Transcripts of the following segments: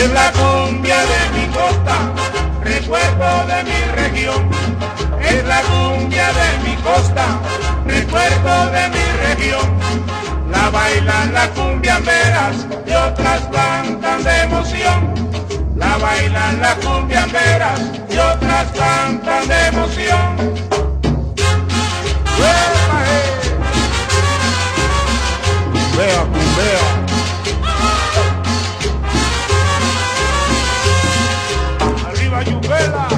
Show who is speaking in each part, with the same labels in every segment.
Speaker 1: Es la cumbia de mi costa, recuerdo de mi región. Es la cumbia de mi costa, recuerdo de mi región. La bailan las cumbiamberas y otras cantan de emoción. La bailan las cumbiamberas y otras cantan de emoción. Cumbea, cumbea. Arriba Yumbela.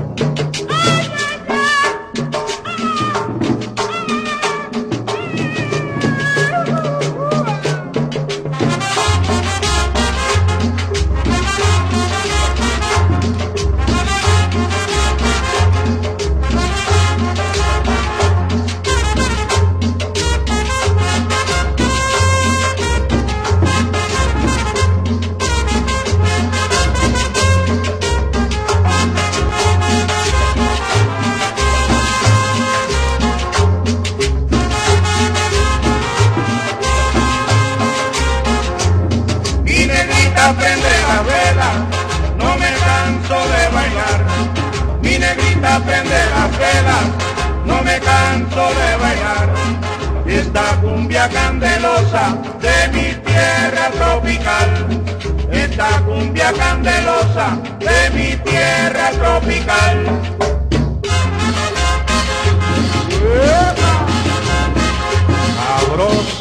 Speaker 1: Prende la vela, no me canso de bailar. Mi negrita prende las velas, no me canso de bailar. Esta cumbia candelosa de mi tierra tropical. Esta cumbia candelosa de mi tierra tropical. Sabroso.